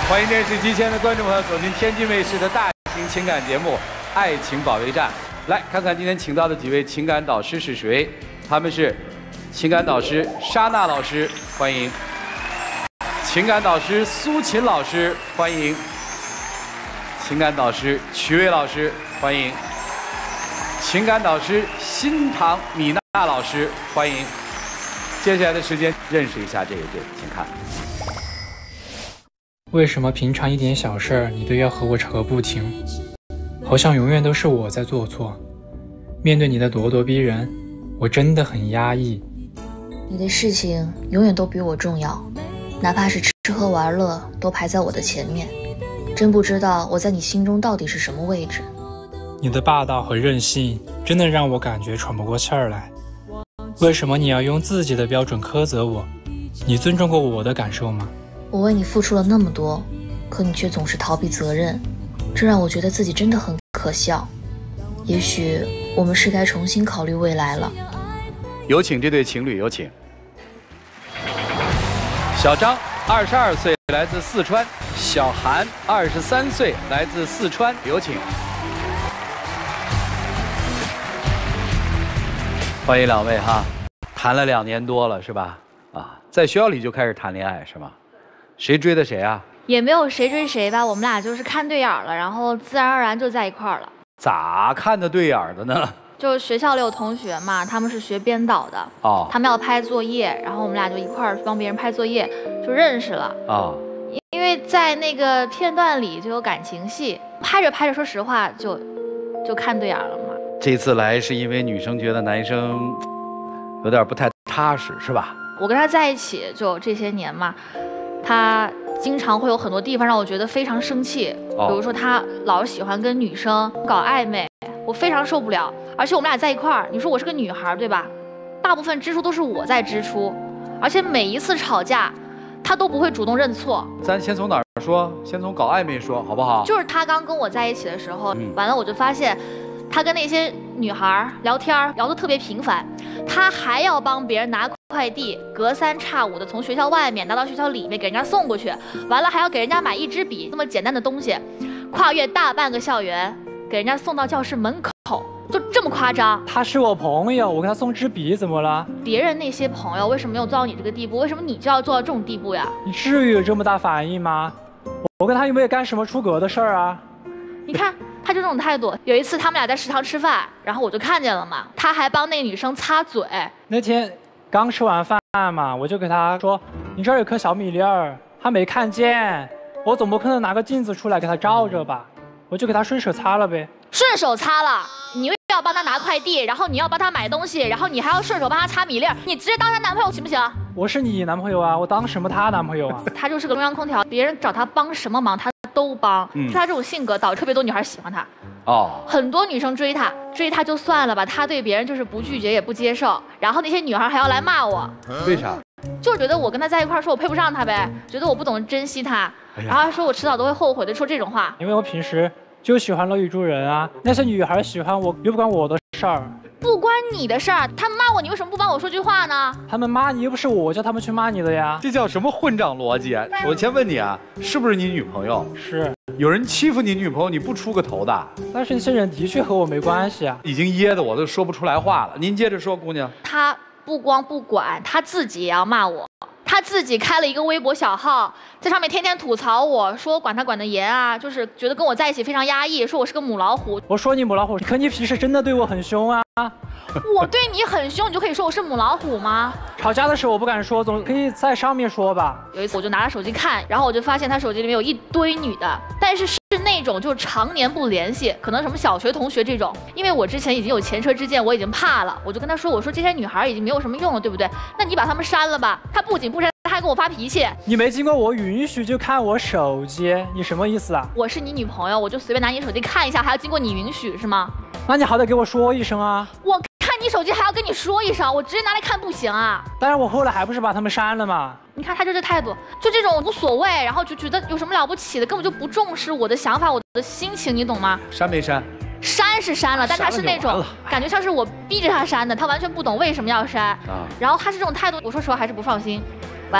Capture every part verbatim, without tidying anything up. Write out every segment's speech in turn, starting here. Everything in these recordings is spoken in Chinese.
欢迎电视机前的观众朋友走进天津卫视的大型情感节目《爱情保卫战》，来看看今天请到的几位情感导师是谁？他们是情感导师莎娜老师，欢迎；情感导师苏秦老师，欢迎；情感导师曲伟老师，欢迎；情感导师新唐米娜老师，欢迎。接下来的时间，认识一下这一对，请看。 为什么平常一点小事儿你都要和我吵个不停？好像永远都是我在做错。面对你的咄咄逼人，我真的很压抑。 你的事情永远都比我重要，哪怕是吃吃喝玩乐都排在我的前面。真不知道我在你心中到底是什么位置。 你的霸道和任性真的让我感觉喘不过气儿来。为什么你要用自己的标准苛责我？你尊重过我的感受吗？ 我为你付出了那么多，可你却总是逃避责任，这让我觉得自己真的很可笑。也许我们是该重新考虑未来了。 有请这对情侣，有请。小张，二十二岁，来自四川；小韩，二十三岁，来自四川，有请。欢迎两位哈，谈了两年多了是吧？啊，在学校里就开始谈恋爱是吗？ 谁追的谁啊？ 也没有谁追谁吧，我们俩就是看对眼了，然后自然而然就在一块儿了。 咋看的对眼的呢？ 就是学校里有同学嘛，他们是学编导的， 哦， 他们要拍作业，然后我们俩就一块儿帮别人拍作业，就认识了。啊、哦，因为在那个片段里就有感情戏，拍着拍着，说实话就就看对眼了嘛。 这次来是因为女生觉得男生有点不太踏实，是吧？ 我跟他在一起就这些年嘛。 他经常会有很多地方让我觉得非常生气，比如说他老是喜欢跟女生搞暧昧，我非常受不了。而且我们俩在一块儿，你说我是个女孩，对吧？大部分支出都是我在支出，而且每一次吵架，他都不会主动认错。 咱先从哪儿说？先从搞暧昧说，好不好？ 就是他刚跟我在一起的时候，嗯、完了我就发现，他跟那些女孩聊天聊得特别频繁，他还要帮别人拿 快递隔三差五的从学校外面拿到学校里面给人家送过去，完了还要给人家买一支笔，这么简单的东西，跨越大半个校园给人家送到教室门口，就这么夸张。 他是我朋友，我给他送支笔怎么了？ 别人那些朋友为什么没有做到你这个地步？为什么你就要做到这种地步呀？ 你至于有这么大反应吗？我跟他有没有干什么出格的事儿啊？ 你看。 他就这种态度。有一次他们俩在食堂吃饭，然后我就看见了嘛，他还帮那个女生擦嘴。 那天刚吃完饭嘛，我就给他说：“你这儿有颗小米粒儿。”他没看见，我总不可能拿个镜子出来给他照着吧？我就给他顺手擦了呗。 顺手擦了，你又要帮他拿快递，然后你要帮他买东西，然后你还要顺手帮他擦米粒儿，你直接当他男朋友行不行？我是你男朋友啊，我当什么他男朋友啊？他就是个中央空调，别人找他帮什么忙他 都帮，嗯、就他这种性格导致特别多女孩喜欢他。哦，很多女生追他，追他就算了吧，他对别人就是不拒绝也不接受，然后那些女孩还要来骂我。 为啥？ 就觉得我跟他在一块儿，说我配不上他呗，觉得我不懂得珍惜他，哎、然后说我迟早都会后悔的，说这种话。 因为我平时就喜欢乐于助人啊，那些女孩喜欢我又不关我的事儿。 不关你的事儿，他们骂我，你为什么不帮我说句话呢？ 他们骂你又不是我叫他们去骂你的呀， 这叫什么混账逻辑啊！我先问你啊，是不是你女朋友？ 是。 有人欺负你女朋友，你不出个头的？ 但是那些人的确和我没关系啊， 已经噎得我都说不出来话了。您接着说，姑娘。 他不光不管，他自己也要骂我。 他自己开了一个微博小号，在上面天天吐槽我说我管他管得严啊，就是觉得跟我在一起非常压抑，说我是个母老虎。 我说你母老虎，可你平时真的对我很凶啊！ 我对你很凶，你就可以说我是母老虎吗？ 吵架的时候我不敢说，总可以在上面说吧。 有一次我就拿着手机看，然后我就发现他手机里面有一堆女的，但是是那种就是常年不联系，可能什么小学同学这种。因为我之前已经有前车之鉴，我已经怕了，我就跟他说，我说这些女孩已经没有什么用了，对不对？那你把她们删了吧。他不仅不删。 他还跟我发脾气， 你没经过我允许就看我手机，你什么意思啊？ 我是你女朋友，我就随便拿你手机看一下，还要经过你允许是吗？ 那你好歹给我说一声啊！ 我看你手机还要跟你说一声，我直接拿来看不行啊？ 但是我后来还不是把他们删了吗？ 你看他就这态度，就这种无所谓，然后就觉得有什么了不起的，根本就不重视我的想法，我的心情，你懂吗？ 删没删？ 删是删了，但他是那种感觉像是我逼着他删的，他完全不懂为什么要删。啊、然后他是这种态度，我说实话还是不放心。完了，我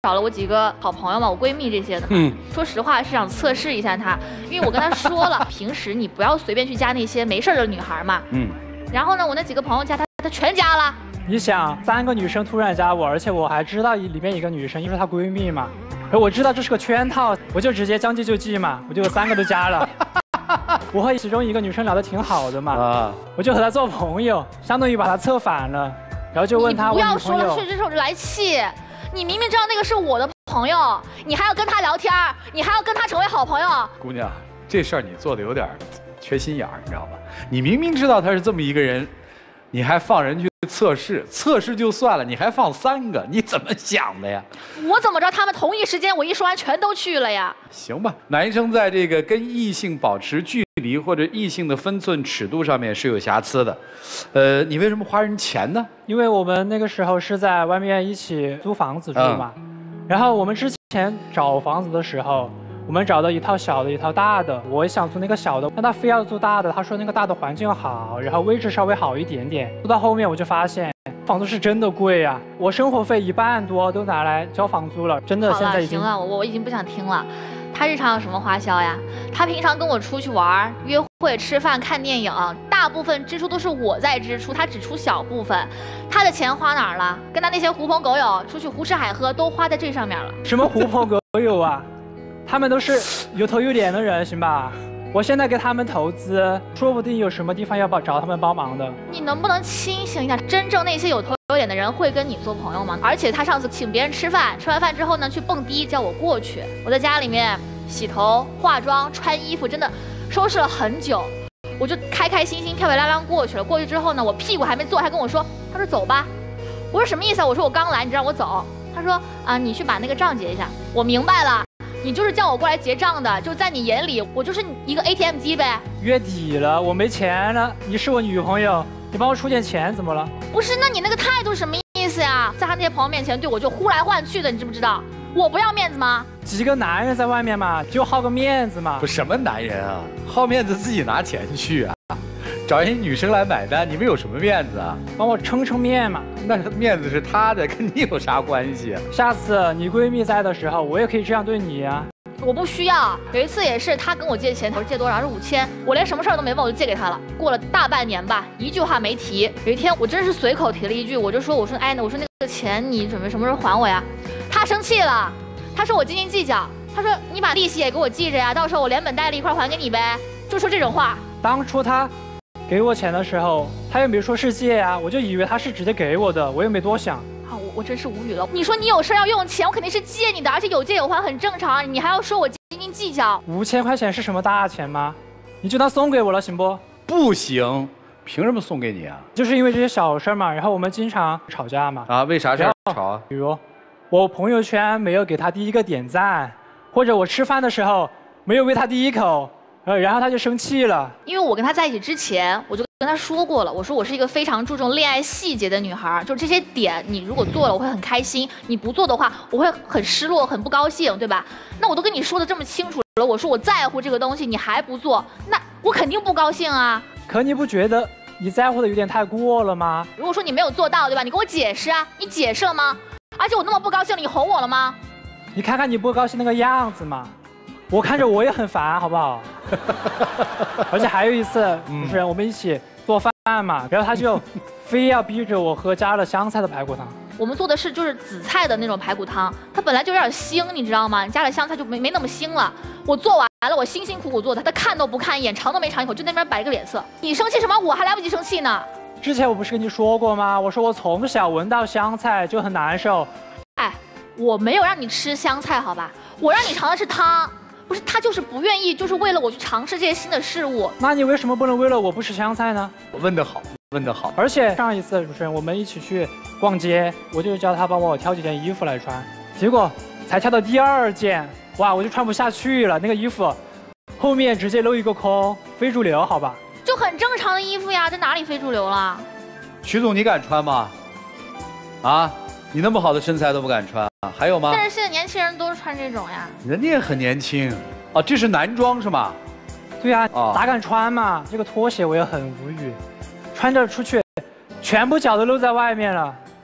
找了我几个好朋友嘛，我闺蜜这些的。嗯，说实话是想测试一下她，因为我跟她说了，平时你不要随便去加那些没事的女孩嘛。嗯。然后呢，我那几个朋友加她，她全加了。 你想，三个女生突然加我，而且我还知道里面一个女生，因为她闺蜜嘛，而我知道这是个圈套，我就直接将计就计嘛，我就有三个都加了。我和其中一个女生聊得挺好的嘛，啊，我就和她做朋友，相当于把她策反了，然后就问她我女朋友。不要说了，这时候就来气。你明明知道那个是我的朋友，你还要跟他聊天，你还要跟他成为好朋友。 姑娘，这事儿你做的有点缺心眼儿，你知道吧？你明明知道他是这么一个人，你还放人去测试，测试就算了，你还放三个，你怎么想的呀？ 我怎么着？他们同一时间我一说完全都去了呀？ 行吧，男生在这个跟异性保持距离或者异性的分寸尺度上面是有瑕疵的，呃，你为什么花人钱呢？ 因为我们那个时候是在外面一起租房子住嘛，嗯、然后我们之前找房子的时候，我们找到一套小的，一套大的。我想租那个小的，但他非要租大的，他说那个大的环境好，然后位置稍微好一点点。租到后面我就发现，房租是真的贵啊！我生活费一半多都拿来交房租了，真的现在已经。 好了，行了，我我已经不想听了。他日常有什么花销呀？他平常跟我出去玩、约会、吃饭、看电影，大部分支出都是我在支出，他只出小部分。他的钱花哪儿了？跟他那些狐朋狗友出去胡吃海喝，都花在这上面了。 什么狐朋狗友啊？他们都是有头有脸的人，行吧？我现在给他们投资，说不定有什么地方要帮找他们帮忙的。 你能不能清醒一点？真正那些有头有脸的人会跟你做朋友吗？而且他上次请别人吃饭，吃完饭之后呢，去蹦迪，叫我过去。我在家里面洗头、化妆、穿衣服，真的收拾了很久。我就开开心心、漂漂亮亮过去了。过去之后呢，我屁股还没坐，还跟我说，他说走吧。我说什么意思啊？我说我刚来，你让我走。他说啊，你去把那个账结一下。我明白了。你就是叫我过来结账的，就在你眼里，我就是一个 A T M 机呗。 月底了，我没钱了，你是我女朋友，你帮我出点钱怎么了？ 不是，那你那个态度什么意思呀？在他那些朋友面前对我就呼来唤去的，你知不知道？我不要面子吗？ 几个男人在外面嘛，就好个面子嘛。 不，什么男人啊，好面子自己拿钱去啊，找一女生来买单，你们有什么面子啊？ 帮我撑撑面嘛。 那面子是他的，跟你有啥关系？ 下次你闺蜜在的时候，我也可以这样对你啊。 我不需要。有一次也是，他跟我借钱，我说借多少？是五千。我连什么事儿都没问，我就借给他了。过了大半年吧，一句话没提。有一天我真是随口提了一句，我就说，我说哎，我说那个钱你准备什么时候还我呀？他生气了，他说我斤斤计较，他说你把利息也给我记着呀，到时候我连本带利一块还给你呗，就说这种话。 当初他给我钱的时候，他又没说是借呀，我就以为他是直接给我的，我又没多想。 啊，我我真是无语了。你说你有事要用钱，我肯定是借你的，而且有借有还很正常，你还要说我斤斤计较。 五千块钱是什么大钱吗？你就当送给我了，行不？ 不行，凭什么送给你啊？ 就是因为这些小事嘛，然后我们经常吵架嘛。 啊，为啥事吵啊？ 比如我朋友圈没有给他第一个点赞，或者我吃饭的时候没有喂他第一口。呃，然后他就生气了， 因为我跟他在一起之前，我就跟他说过了，我说我是一个非常注重恋爱细节的女孩，就这些点，你如果做了，我会很开心；你不做的话，我会很失落、很不高兴，对吧？那我都跟你说的这么清楚了，我说我在乎这个东西，你还不做，那我肯定不高兴啊。 可你不觉得你在乎的有点太过了吗？ 如果说你没有做到，对吧？你给我解释啊，你解释了吗？而且我那么不高兴了，你哄我了吗？ 你看看你不高兴那个样子嘛。我看着我也很烦，好不好？而且还有一次，就是我们一起做饭嘛，然后他就非要逼着我喝加了香菜的排骨汤。 我们做的是就是紫菜的那种排骨汤，它本来就有点腥，你知道吗？你加了香菜就没没那么腥了。我做完了，我辛辛苦苦做的，他看都不看一眼，尝都没尝一口，就那边摆一个脸色。你生气什么？我还来不及生气呢。 之前我不是跟你说过吗？我说我从小闻到香菜就很难受。 哎，我没有让你吃香菜，好吧？我让你尝的是汤。不是他就是不愿意，就是为了我去尝试这些新的事物。 那你为什么不能为了我不吃香菜呢？ 问得好，问得好。 而且上一次主持人我们一起去逛街，我就叫他帮我挑几件衣服来穿，结果才挑到第二件，哇，我就穿不下去了。那个衣服后面直接露一个空，非主流，好吧？ 就很正常的衣服呀，这哪里非主流了？ 曲总，你敢穿吗？啊？你那么好的身材都不敢穿啊？还有吗？ 但是现在年轻人都是穿这种呀。 人家也很年轻，哦，这是男装是吗？ 对呀、啊，哦、咋敢穿嘛？这个拖鞋我也很无语，穿着出去，全部脚都露在外面了。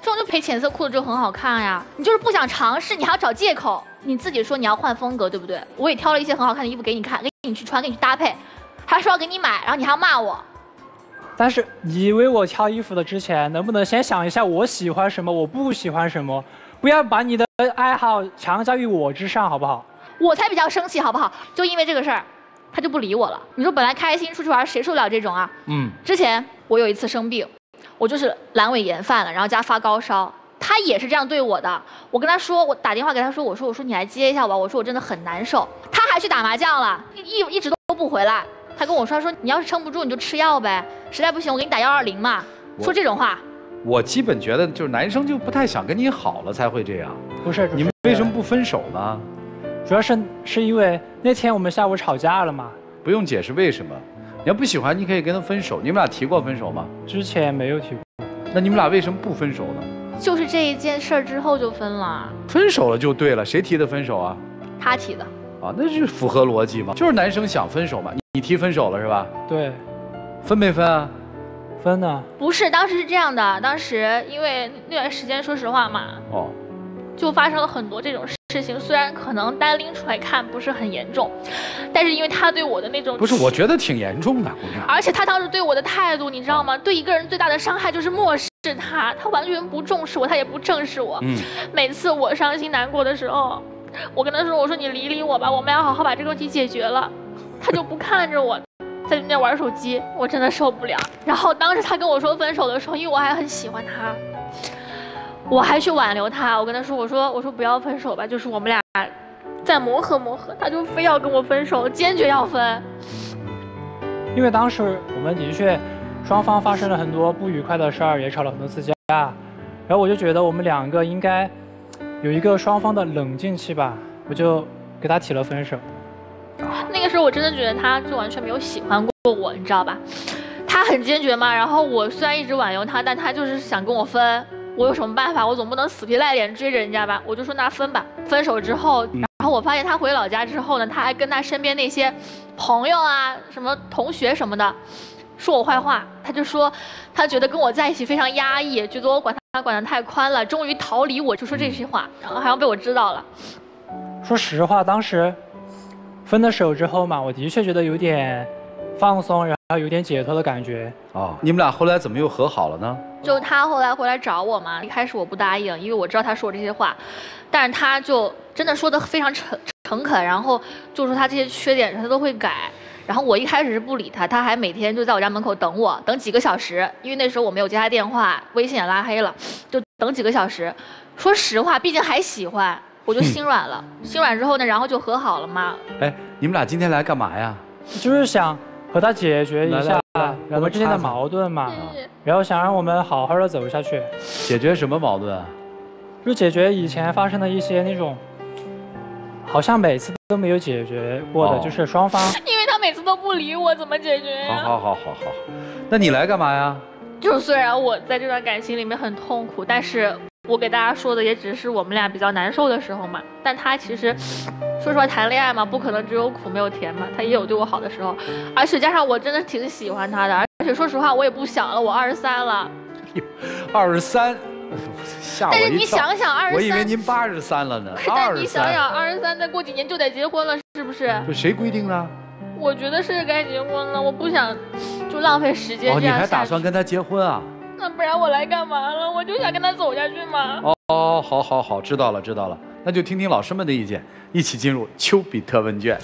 这种就配浅色裤子就很好看呀。你就是不想尝试，你还要找借口。你自己说你要换风格，对不对？我也挑了一些很好看的衣服给你看，给你去穿，给你去搭配，还说要给你买，然后你还要骂我。 但是你为我挑衣服的之前，能不能先想一下我喜欢什么，我不喜欢什么？不要把你的爱好强加于我之上，好不好？ 我才比较生气，好不好？就因为这个事儿，他就不理我了。你说本来开心出去玩，谁受得了这种啊？嗯。之前我有一次生病，我就是阑尾炎犯了，然后加发高烧。他也是这样对我的。我跟他说，我打电话给他说，我说我说你来接一下我，我说我真的很难受。他还去打麻将了，一一直都不回来。他跟我说，他说你要是撑不住你就吃药呗，实在不行我给你打幺二零嘛。说这种话。 我基本觉得就是男生就不太想跟你好了才会这样。 不是， 你们为什么不分手呢？ 主要是是因为那天我们下午吵架了嘛。 不用解释为什么，你要不喜欢你可以跟他分手。你们俩提过分手吗？ 之前没有提过。 那你们俩为什么不分手呢？ 就是这一件事儿之后就分了。 分手了就对了，谁提的分手啊？ 他提的。 啊，那是符合逻辑嘛？就是男生想分手嘛，你你提分手了是吧？ 对。 分没分啊？ 分呢？ 不是，当时是这样的，当时因为那段时间，说实话嘛，哦，就发生了很多这种事情。虽然可能单拎出来看不是很严重，但是因为他对我的那种…… 不是，我觉得挺严重的，姑娘。 而且他当时对我的态度，你知道吗？对一个人最大的伤害就是漠视他，他完全不重视我，他也不正视我。嗯。每次我伤心难过的时候，我跟他说：“我说你理理我吧，我们要好好把这个问题解决了。”他就不看着我。在那玩手机，我真的受不了。然后当时他跟我说分手的时候，因为我还很喜欢他，我还去挽留他。我跟他说，我说我说不要分手吧，就是我们俩再磨合磨合。他就非要跟我分手，坚决要分。 因为当时我们的确双方发生了很多不愉快的事儿，也吵了很多次架。然后我就觉得我们两个应该有一个双方的冷静期吧，我就给他提了分手。 那个时候我真的觉得他就完全没有喜欢过我，你知道吧？他很坚决嘛，然后我虽然一直挽留他，但他就是想跟我分。我有什么办法？我总不能死皮赖脸追着人家吧？我就说那分吧。分手之后，然后我发现他回老家之后呢，他还跟他身边那些朋友啊、什么同学什么的说我坏话。他就说他觉得跟我在一起非常压抑，觉得我管他管得太宽了，终于逃离我，就说这些话，然后好像被我知道了。 说实话，当时。分了手之后嘛，我的确觉得有点放松，然后有点解脱的感觉。 哦，你们俩后来怎么又和好了呢？ 就他后来回来找我嘛，一开始我不答应，因为我知道他说我这些话，但是他就真的说的非常诚诚恳，然后就说他这些缺点他都会改。然后我一开始是不理他，他还每天就在我家门口等我，等几个小时，因为那时候我没有接他电话，微信也拉黑了，就等几个小时。说实话，毕竟还喜欢。我就心软了，嗯、心软之后呢，然后就和好了嘛。 哎，你们俩今天来干嘛呀？ 就是想和他解决一下我们之间的矛盾嘛，然后想让我们好好的走下去。 解决什么矛盾啊？ 就解决以前发生的一些那种，好像每次都没有解决过的，哦、就是双方。 因为他每次都不理我，怎么解决呀？ 好好好好好，那你来干嘛呀？ 就是虽然我在这段感情里面很痛苦，但是。我给大家说的也只是我们俩比较难受的时候嘛，但他其实，说实话，谈恋爱嘛，不可能只有苦没有甜嘛，他也有对我好的时候，而且加上我真的挺喜欢他的，而且说实话，我也不小了，我二十三了。 二十三，吓我一跳。 但是你想想，二十三， 我以为您八十三了呢。 但你想想，二十三再过几年就得结婚了，是不是？ 这谁规定的？ 我觉得是该结婚了，我不想就浪费时间。 哦，你还打算跟他结婚啊？ 那不然我来干嘛了？我就想跟他走下去嘛。 哦，好，好，好，知道了，知道了。那就听听老师们的意见，一起进入丘比特问卷。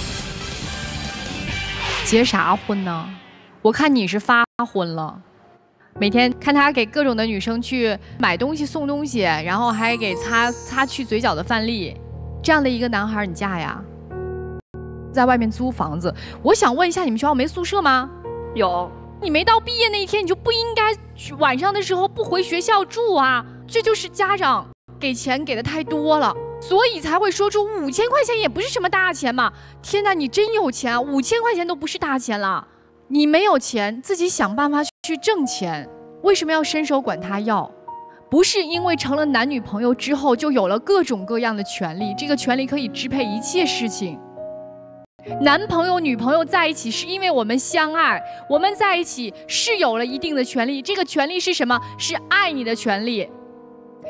结啥婚呢？我看你是发婚了，每天看他给各种的女生去买东西送东西，然后还给擦擦去嘴角的饭粒，这样的一个男孩你嫁呀？在外面租房子，我想问一下，你们学校没宿舍吗？ 有。 你没到毕业那一天，你就不应该晚上的时候不回学校住啊！这就是家长给钱给的太多了，所以才会说出五千块钱也不是什么大钱嘛！天哪，你真有钱啊！五千块钱都不是大钱了。你没有钱，自己想办法去挣钱，为什么要伸手管他要？不是因为成了男女朋友之后就有了各种各样的权利，这个权利可以支配一切事情。男朋友女朋友在一起是因为我们相爱，我们在一起是有了一定的权利，这个权利是什么？是爱你的权利。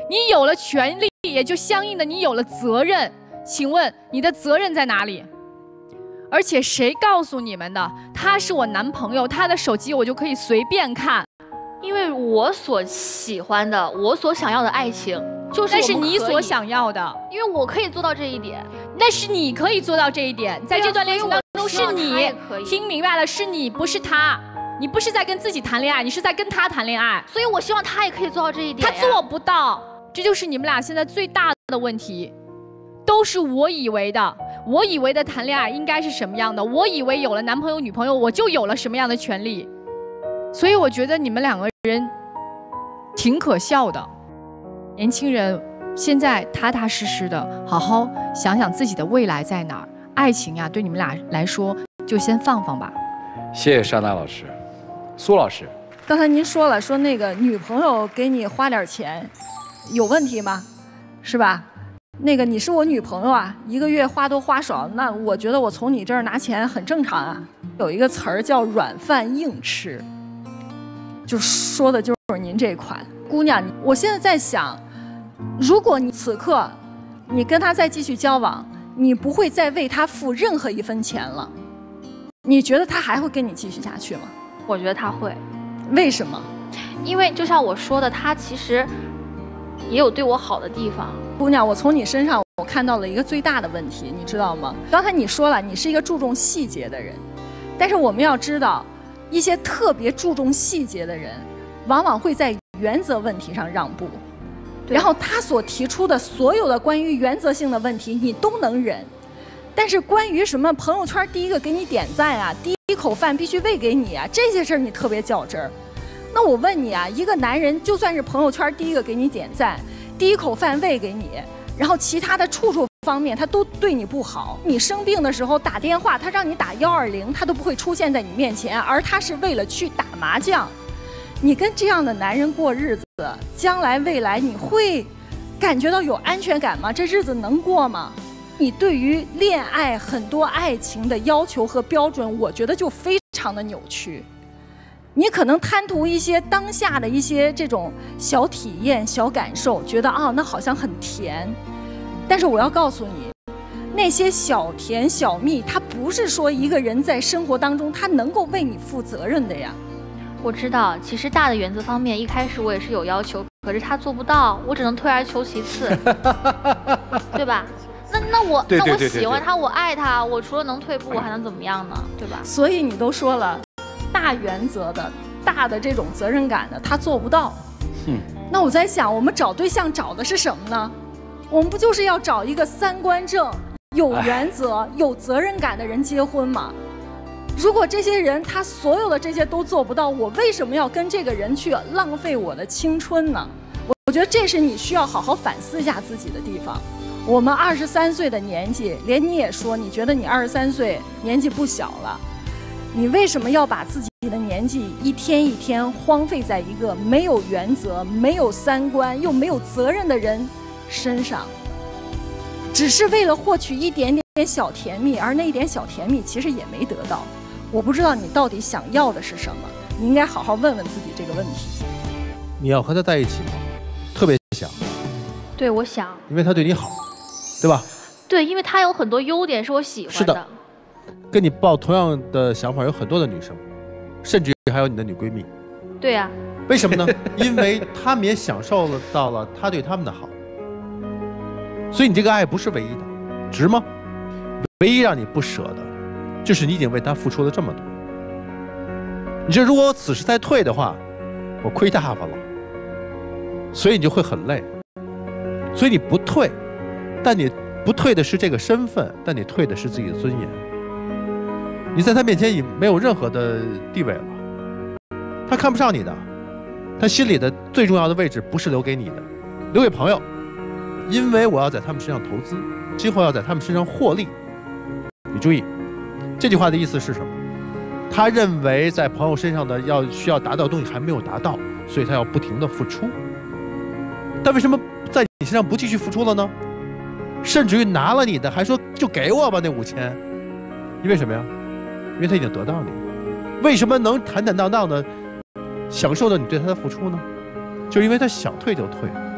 你有了权利，也就相应的你有了责任。请问你的责任在哪里？而且谁告诉你们的？他是我男朋友，他的手机我就可以随便看。 因为我所喜欢的，我所想要的爱情，就是那是你所想要的。 因为我可以做到这一点。 那是你可以做到这一点，在这段恋情当中是你，听明白了，是你，不是他。你不是在跟自己谈恋爱，你是在跟他谈恋爱。 所以我希望他也可以做到这一点。 他做不到，这就是你们俩现在最大的问题。都是我以为的，我以为的谈恋爱应该是什么样的，我以为有了男朋友女朋友我就有了什么样的权利，所以我觉得你们两个人挺可笑的。年轻人现在踏踏实实的好好想想自己的未来在哪儿，爱情呀对你们俩来说就先放放吧。 谢谢莎娜老师。苏老师， 刚才您说了，说那个女朋友给你花点钱有问题吗？是吧？那个你是我女朋友啊，一个月花多花少，那我觉得我从你这儿拿钱很正常啊。有一个词儿叫软饭硬吃，就说的就是您这款姑娘。我现在在想，如果你此刻你跟他再继续交往，你不会再为他付任何一分钱了，你觉得他还会跟你继续下去吗？ 我觉得他会。 为什么？ 因为就像我说的，他其实也有对我好的地方。 姑娘，我从你身上我看到了一个最大的问题，你知道吗？刚才你说了，你是一个注重细节的人，但是我们要知道，一些特别注重细节的人，往往会在原则问题上让步，然后他所提出的所有的关于原则性的问题，你都能忍，但是关于什么朋友圈第一个给你点赞啊，第一口饭必须喂给你啊，这些事儿你特别较真儿。那我问你啊，一个男人就算是朋友圈第一个给你点赞，第一口饭喂给你，然后其他的处处方面他都对你不好，你生病的时候打电话他让你打幺二零，他都不会出现在你面前，而他是为了去打麻将。你跟这样的男人过日子，将来未来你会感觉到有安全感吗？这日子能过吗？你对于恋爱很多爱情的要求和标准，我觉得就非常的扭曲。你可能贪图一些当下的一些这种小体验、小感受，觉得啊，那好像很甜。但是我要告诉你，那些小甜小蜜，它不是说一个人在生活当中他能够为你负责任的呀。 我知道，其实大的原则方面，一开始我也是有要求，可是他做不到，我只能退而求其次，对吧？那那我对对对对对那我喜欢他，我爱他，我除了能退步，我还能怎么样呢？对吧？ 所以你都说了，大原则的、大的这种责任感的，他做不到。嗯。那我在想，我们找对象找的是什么呢？我们不就是要找一个三观正、有原则、有责任感的人结婚吗？如果这些人他所有的这些都做不到，我为什么要跟这个人去浪费我的青春呢？我我觉得这是你需要好好反思一下自己的地方。我们二十三岁的年纪，连你也说，你觉得你二十三岁年纪不小了，你为什么要把自己的年纪一天一天荒废在一个没有原则、没有三观又没有责任的人身上？只是为了获取一点点小甜蜜，而那一点小甜蜜其实也没得到。我不知道你到底想要的是什么，你应该好好问问自己这个问题。 你要和他在一起吗？特别想。 对，我想。 因为他对你好，对吧？ 对，因为他有很多优点是我喜欢的。 是的。跟你抱同样的想法有很多的女生，甚至还有你的女闺蜜。 对呀、啊。 为什么呢？因为他们也享受了到了他对他们的好。所以你这个爱不是唯一的，值吗？唯一让你不舍的，就是你已经为他付出了这么多。你这如果我此时再退的话，我亏大发了。所以你就会很累。所以你不退，但你不退的是这个身份，但你退的是自己的尊严。你在他面前已没有任何的地位了，他看不上你的，他心里的最重要的位置不是留给你的，留给朋友。因为我要在他们身上投资，今后要在他们身上获利。你注意，这句话的意思是什么？他认为在朋友身上的要需要达到的东西还没有达到，所以他要不停的付出。但为什么在你身上不继续付出了呢？甚至于拿了你的还说就给我吧那五千，因为什么呀？因为他已经得到你。为什么能坦坦荡荡的享受到你对他的付出呢？就是因为他想退就退。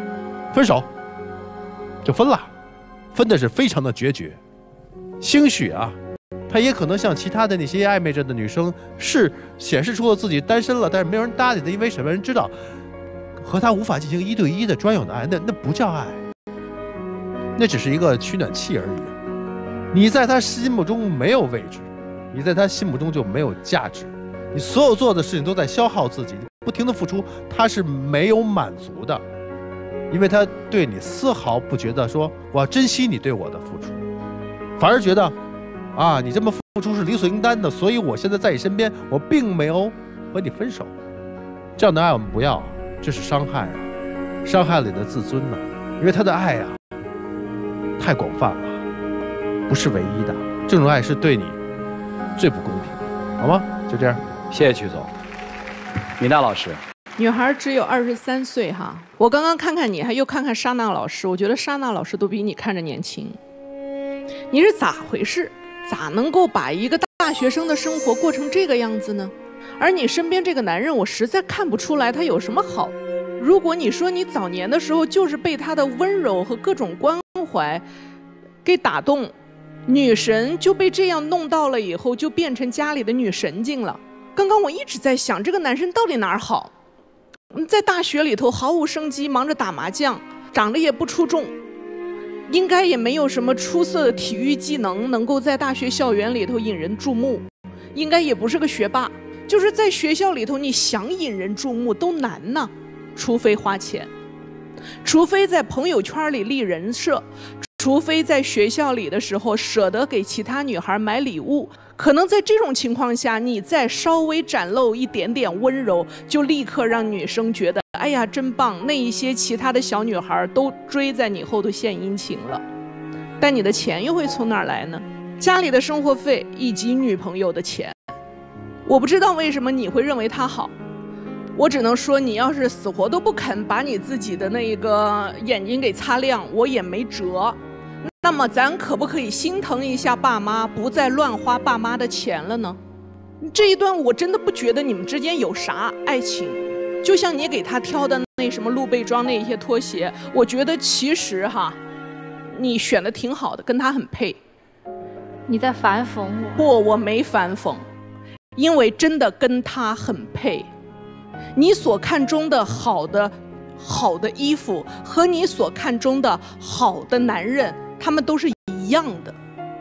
分手，就分了，分的是非常的决绝。兴许啊，他也可能像其他的那些暧昧着的女生，是显示出了自己单身了，但是没有人搭理他，因为什么人知道，和他无法进行一对一的专有的爱，那那不叫爱，那只是一个取暖器而已。你在他心目中没有位置，你在他心目中就没有价值，你所有做的事情都在消耗自己，不停的付出，他是没有满足的，因为他对你丝毫不觉得说我要珍惜你对我的付出，反而觉得啊你这么付出是理所应当的，所以我现在在你身边，我并没有和你分手。这样的爱我们不要，这是伤害啊，伤害了你的自尊呢、啊，因为他的爱啊太广泛了，不是唯一的，这种爱是对你最不公平的，好吗？就这样， 谢谢曲总。米娜老师， 女孩只有二十三岁哈，我刚刚看看你，还又看看莎娜老师，我觉得莎娜老师都比你看着年轻。你是咋回事？咋能够把一个大学生的生活过成这个样子呢？而你身边这个男人，我实在看不出来他有什么好。如果你说你早年的时候就是被他的温柔和各种关怀给打动，女神就被这样弄到了以后，就变成家里的女神经了。刚刚我一直在想，这个男生到底哪儿好？在大学里头毫无生机，忙着打麻将，长得也不出众，应该也没有什么出色的体育技能，能够在大学校园里头引人注目，应该也不是个学霸。就是在学校里头，你想引人注目都难呢，除非花钱，除非在朋友圈里立人设，除非在学校里的时候舍得给其他女孩买礼物。可能在这种情况下，你再稍微展露一点点温柔，就立刻让女生觉得哎呀真棒，那一些其他的小女孩都追在你后头献殷勤了。但你的钱又会从哪儿来呢？家里的生活费以及女朋友的钱。我不知道为什么你会认为他好，我只能说你要是死活都不肯把你自己的那个眼睛给擦亮，我也没辙。那么咱可不可以心疼一下爸妈，不再乱花爸妈的钱了呢？这一段我真的不觉得你们之间有啥爱情，就像你给他挑的那什么露背装那些拖鞋，我觉得其实哈，你选的挺好的，跟他很配。 你在反讽我？ 不，我没反讽，因为真的跟他很配。你所看中的好的好的衣服和你所看中的好的男人，他们都是一样的，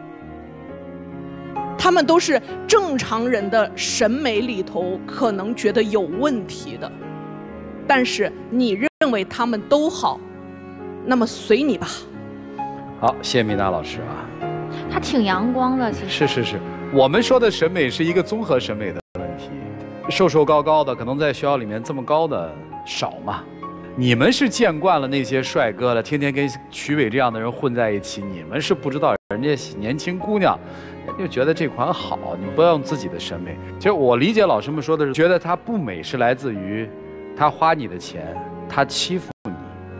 他们都是正常人的审美里头可能觉得有问题的，但是你认为他们都好，那么随你吧。 好，谢谢米娜老师啊。 他挺阳光的，其实是是是，我们说的审美是一个综合审美的问题。瘦瘦高高的，可能在学校里面这么高的少嘛。你们是见惯了那些帅哥了，天天跟曲伟这样的人混在一起，你们是不知道人家年轻姑娘，人家觉得这款好，你不要用自己的审美。其实我理解老师们说的是，觉得他不美是来自于他花你的钱，他欺负你，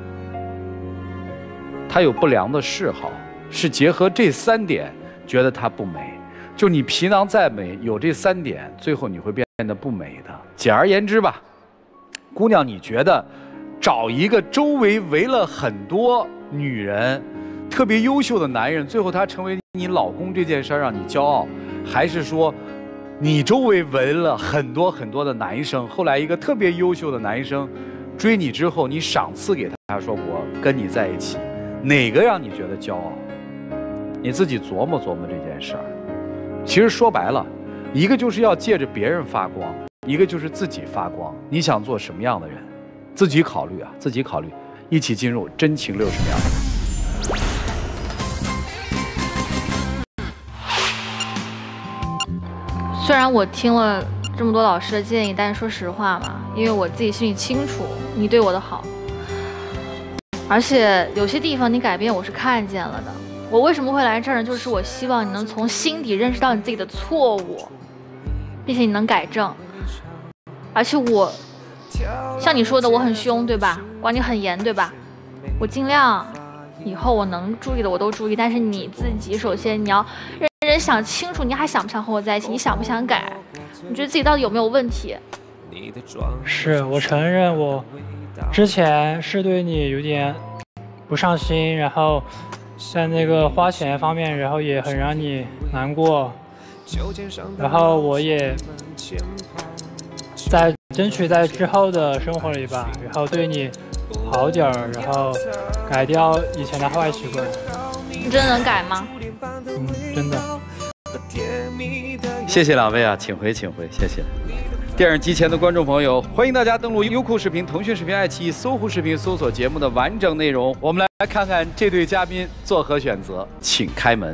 他有不良的嗜好，是结合这三点觉得他不美。就你皮囊再美，有这三点，最后你会变得不美的。简而言之吧，姑娘，你觉得找一个周围围了很多女人特别优秀的男人，最后他成为你老公这件事让你骄傲，还是说你周围围了很多很多的男生，后来一个特别优秀的男生追你之后，你赏赐给他，他说我跟你在一起，哪个让你觉得骄傲？你自己琢磨琢磨这件事儿。其实说白了，一个就是要借着别人发光，一个就是自己发光。你想做什么样的人，自己考虑啊，自己考虑。一起进入真情六十秒。 虽然我听了这么多老师的建议，但是说实话嘛，因为我自己心里清楚你对我的好，而且有些地方你改变我是看见了的。我为什么会来这儿呢？就是我希望你能从心底认识到你自己的错误，并且你能改正。而且我像你说的，我很凶，对吧？管你很严，对吧？我尽量以后我能注意的我都注意，但是你自己首先你要认真想清楚，你还想不想和我在一起？你想不想改？你觉得自己到底有没有问题？ 是我承认我之前是对你有点不上心，然后在那个花钱方面，然后也很让你难过，然后我也在争取在之后的生活里吧，然后对你好点儿，然后改掉以前的坏习惯。 你真的能改吗？ 嗯，真的。 谢谢两位啊，请回，请回，谢谢。电视机前的观众朋友，欢迎大家登录优酷视频、腾讯视频、爱奇艺、搜狐视频，搜索节目的完整内容。我们来看看这对嘉宾作何选择，请开门。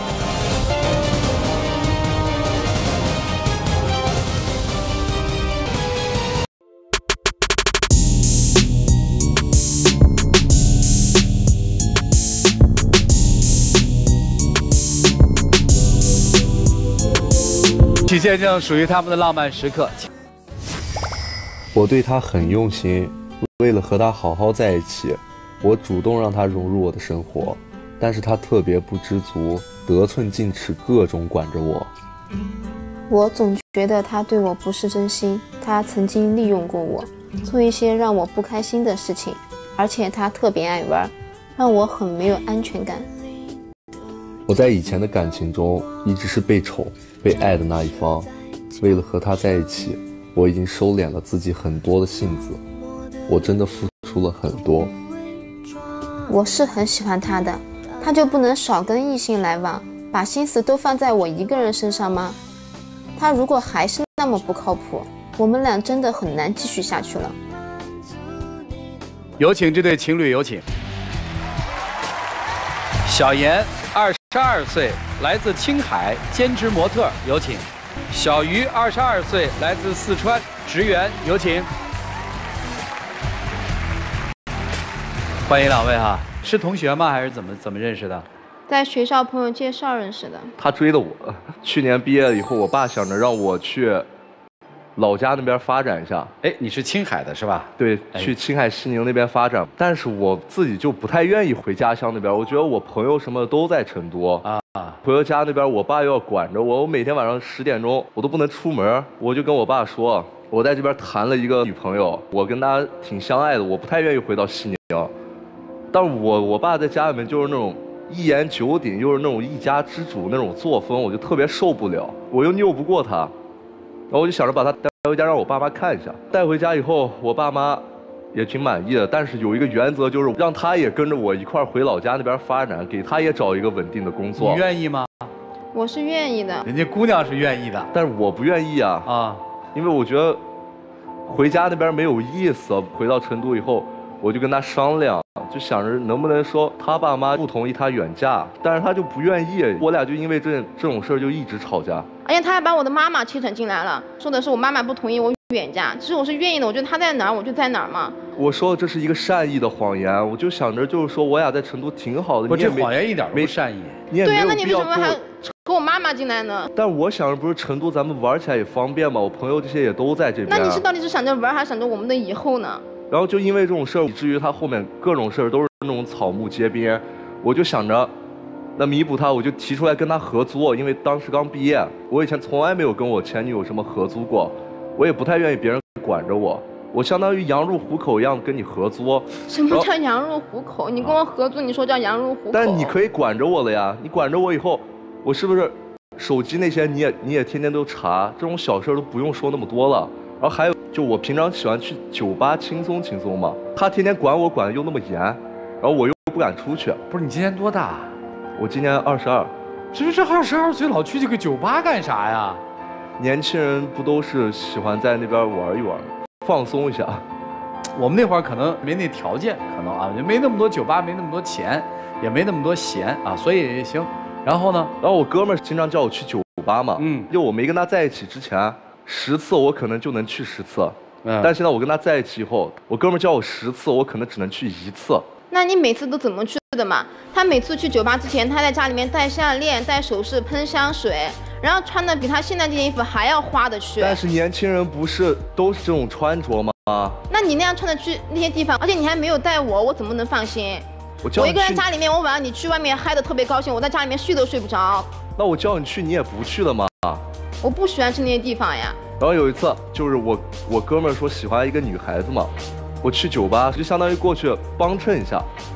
去见证属于他们的浪漫时刻。 我对他很用心，为了和他好好在一起，我主动让他融入我的生活，但是他特别不知足，得寸进尺，各种管着我。 我总觉得他对我不是真心，他曾经利用过我，做一些让我不开心的事情，而且他特别爱玩，让我很没有安全感。 我在以前的感情中一直是被宠、被爱的那一方，为了和他在一起，我已经收敛了自己很多的性子，我真的付出了很多。 我是很喜欢他的，他就不能少跟异性来往，把心思都放在我一个人身上吗？他如果还是那么不靠谱，我们俩真的很难继续下去了。 有请这对情侣，有请。小严，二十二岁，来自青海，兼职模特，有请。小鱼，二十二岁，来自四川，职员，有请。欢迎两位哈，是同学吗？还是怎么怎么认识的？ 在学校朋友介绍认识的。 他追的我，去年毕业了以后，我爸想着让我去老家那边发展一下。 哎，你是青海的是吧？ 对，去青海西宁那边发展，但是我自己就不太愿意回家乡那边，我觉得我朋友什么的都在成都啊。朋友家那边，我爸又要管着我，我每天晚上十点钟我都不能出门，我就跟我爸说，我在这边谈了一个女朋友，我跟她挺相爱的，我不太愿意回到西宁。但是我我爸在家里面就是那种一言九鼎，又是那种一家之主那种作风，我就特别受不了，我又拗不过他，然后我就想着把他带回家让我爸妈看一下。带回家以后，我爸妈也挺满意的，但是有一个原则，就是让他也跟着我一块回老家那边发展，给他也找一个稳定的工作。 你愿意吗？ 我是愿意的。 人家姑娘是愿意的， 但是我不愿意啊啊！因为我觉得回家那边没有意思。回到成都以后，我就跟他商量，就想着能不能说他爸妈不同意他远嫁，但是他就不愿意，我俩就因为这这种事儿就一直吵架。 而且他还把我的妈妈牵扯进来了，说的是我妈妈不同意我远嫁，其实我是愿意的，我觉得他在哪儿我就在哪儿嘛。 我说这是一个善意的谎言，我就想着就是说我俩在成都挺好的。 不，这谎言一点都不善意。 你也没有必要。 对啊，那你为什么还和我妈妈进来呢？ 但我想着不是成都咱们玩起来也方便嘛，我朋友这些也都在这边。 那你是到底是想着玩还是想着我们的以后呢？ 然后就因为这种事儿，以至于他后面各种事儿都是那种草木皆兵，我就想着，那弥补他，我就提出来跟他合租，因为当时刚毕业，我以前从来没有跟我前女友什么合租过，我也不太愿意别人管着我，我相当于羊入虎口一样跟你合租。 什么叫羊入虎口？你跟我合租，你说叫羊入虎口？ 但你可以管着我了呀，你管着我以后，我是不是手机那些你也你也天天都查，这种小事都不用说那么多了。然后还有，就我平常喜欢去酒吧轻松轻松嘛，他天天管我管得又那么严，然后我又不敢出去。 不是你今年多大？ 我今年二十二。 这这这二十二岁老去这个酒吧干啥呀？ 年轻人不都是喜欢在那边玩一玩，放松一下？ 我们那会儿可能没那条件，可能啊，没那么多酒吧，没那么多钱，也没那么多闲啊，所以行。然后呢？ 然后我哥们儿经常叫我去酒吧嘛，嗯，就我没跟他在一起之前。十次我可能就能去十次，嗯，但现在我跟他在一起以后，我哥们叫我十次，我可能只能去一次。 那你每次都怎么去的嘛？他每次去酒吧之前，他在家里面戴项链、戴首饰、喷香水，然后穿的比他现在这件衣服还要花的去。 但是年轻人不是都是这种穿着吗？ 那你那样穿的去那些地方，而且你还没有带我，我怎么能放心？ 我叫你去， 我一个人家里面，我晚上你去外面嗨得特别高兴，我在家里面睡都睡不着。 那我叫你去，你也不去了吗？ 我不喜欢去那些地方呀。 然后有一次，就是我我哥们儿说喜欢一个女孩子嘛，我去酒吧就相当于过去帮衬一下。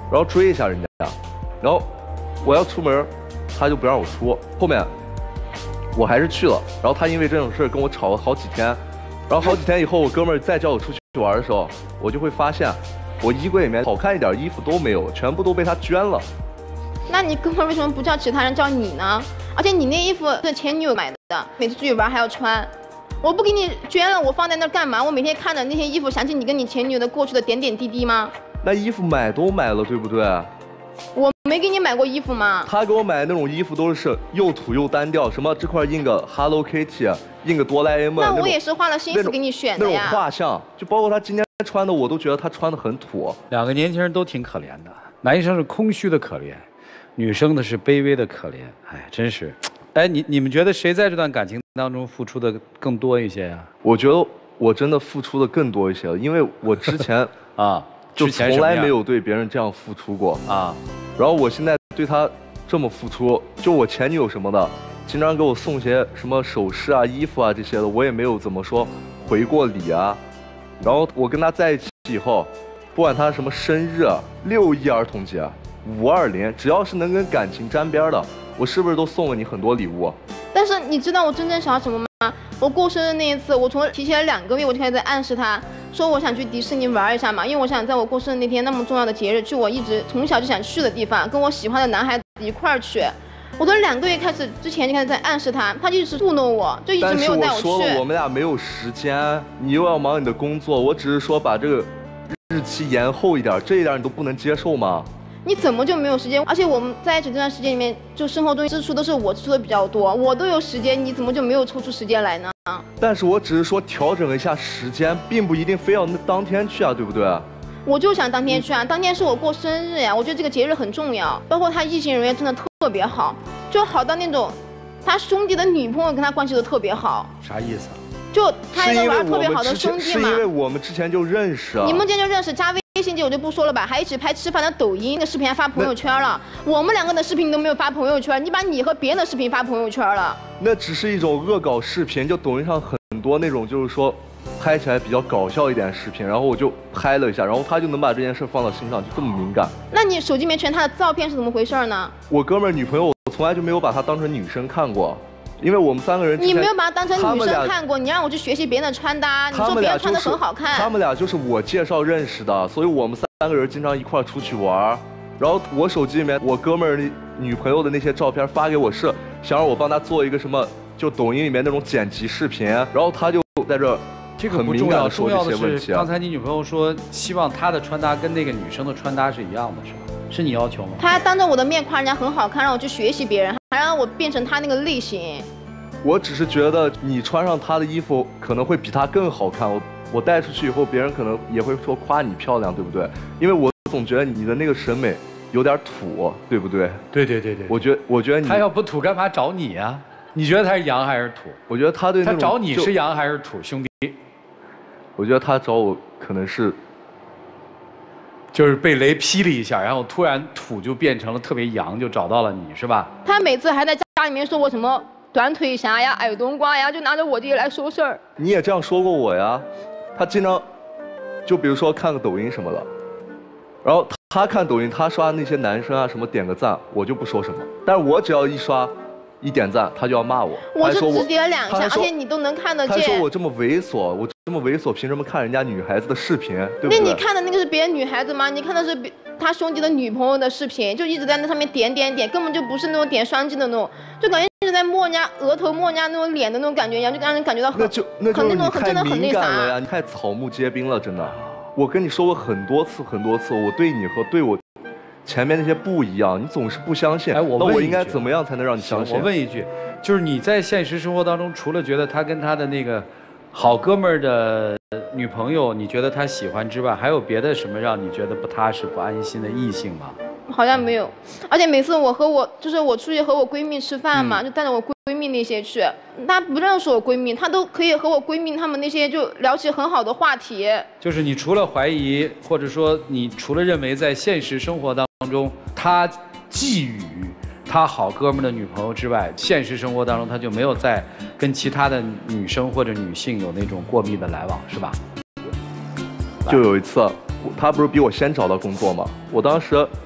然后追一下人家，然后我要出门，他就不让我出。后面我还是去了，然后他因为这种事跟我吵了好几天，然后好几天以后，我哥们儿再叫我出去玩的时候，我就会发现我衣柜里面好看一点衣服都没有，全部都被他捐了。 那你哥们儿为什么不叫其他人叫你呢？而且你那衣服是前女友买的，每次出去玩还要穿。我不给你捐了，我放在那干嘛？我每天看着那些衣服，想起你跟你前女友的过去的点点滴滴吗？ 那衣服买都买了，对不对？ 我没给你买过衣服吗？ 他给我买的那种衣服都是又土又单调，什么这块印个 Hello Kitty， 印个哆啦 A 梦。 那我也是花了心思给你选的呀。 那种画像，就包括他今天穿的，我都觉得他穿的很土。 两个年轻人都挺可怜的，男生是空虚的可怜，女生的是卑微的可怜。哎，真是。哎，你你们觉得谁在这段感情当中付出的更多一些呀？ 我觉得我真的付出的更多一些了，因为我之前啊， 就从来没有对别人这样付出过啊。然后我现在对他这么付出，就我前女友什么的，经常给我送些什么首饰啊、衣服啊这些的，我也没有怎么说回过礼啊。然后我跟他在一起以后，不管他什么生日、六一儿童节、五二零，只要是能跟感情沾边的，我是不是都送了你很多礼物？ 但是你知道我真正想要什么吗？我过生日那一次，我从提前两个月我就开始在暗示他，说我想去迪士尼玩一下嘛，因为我想在我过生日那天那么重要的节日，去我一直从小就想去的地方，跟我喜欢的男孩子一块儿去。我从两个月开始之前就开始在暗示他，他就一直糊弄我，就一直没有带我去。 但是我说了，我们俩没有时间，你又要忙你的工作，我只是说把这个日期延后一点，这一点你都不能接受吗？ 你怎么就没有时间？而且我们在一起这段时间里面，就生活中支出都是我支出的比较多，我都有时间，你怎么就没有抽出时间来呢？ 但是我只是说调整一下时间，并不一定非要那当天去啊，对不对？ 我就想当天去啊，当天是我过生日呀，我觉得这个节日很重要。包括他异性人缘真的特别好，就好到那种，他兄弟的女朋友跟他关系都特别好。 啥意思？ 就他一个玩特别好的兄弟嘛。 是因为我们之前就认识啊。 你们之前就认识，加微。微信这我就不说了吧，还一起拍吃饭的抖音，那个视频还发朋友圈了。我们两个的视频你都没有发朋友圈，你把你和别人的视频发朋友圈了。 那只是一种恶搞视频，就抖音上很多那种就是说拍起来比较搞笑一点的视频，然后我就拍了一下，然后他就能把这件事放到心上，就这么敏感。 那你手机里面全他的照片是怎么回事呢？ 我哥们儿女朋友，我从来就没有把她当成女生看过。因为我们三个人， 你没有把她当成女生看过，你让我去学习别人的穿搭，你说别人穿的很好看。 他们俩就是我介绍认识的，所以我们三个人经常一块出去玩。然后我手机里面我哥们儿女朋友的那些照片发给我，是想让我帮他做一个什么，就抖音里面那种剪辑视频。然后他就在这这个很敏感的说这些问题。 刚才你女朋友说希望她的穿搭跟那个女生的穿搭是一样的，是吧？是你要求吗？ 他还当着我的面夸人家很好看，让我去学习别人，还让我变成他那个类型。 我只是觉得你穿上他的衣服可能会比他更好看，我我带出去以后，别人可能也会说夸你漂亮，对不对？因为我总觉得你的那个审美有点土，对不对？ 对对对对。 我觉得我觉得你他要不土干嘛找你呀？你觉得他是洋还是土？ 我觉得他对那种他找你是洋还是土，兄弟？ 我觉得他找我可能是。 就是被雷劈了一下，然后突然土就变成了特别洋，就找到了你，是吧？ 他每次还在家里面说我什么短腿侠呀、矮冬瓜呀，就拿着我这些来说事儿。 你也这样说过我呀？他经常，就比如说看个抖音什么的，然后他看抖音，他刷那些男生啊什么点个赞，我就不说什么，但是我只要一刷。一点赞，他就要骂我。 我是只点了两下，而且你都能看得见。 他说我这么猥琐，我这么猥琐，凭什么看人家女孩子的视频？对不对？ 那你看的那个是别的女孩子吗？你看的是他兄弟的女朋友的视频，就一直在那上面点点点，根本就不是那种点双击的那种，就感觉一直在摸人家额头、摸人家那种脸的那种感觉一样，就让人感觉到很那就那很那种很真的很那啥呀！你太草木皆兵了，真的。我跟你说过很多次很多次，我对你和对我。前面那些不一样，你总是不相信。 哎，我那我应该怎么样才能让你相信？ 我问一句，就是你在现实生活当中，除了觉得他跟他的那个好哥们儿的女朋友，你觉得他喜欢之外，还有别的什么让你觉得不踏实、不安心的异性吗？ 好像没有，而且每次我和我就是我出去和我闺蜜吃饭嘛，嗯、就带着我闺蜜那些去，她不认识我闺蜜，她都可以和我闺蜜她们那些就聊起很好的话题。 就是你除了怀疑，或者说你除了认为在现实生活当中他觊觎他好哥们的女朋友之外，现实生活当中他就没有再跟其他的女生或者女性有那种过密的来往，是吧？ 就有一次。他不是比我先找到工作吗？我当时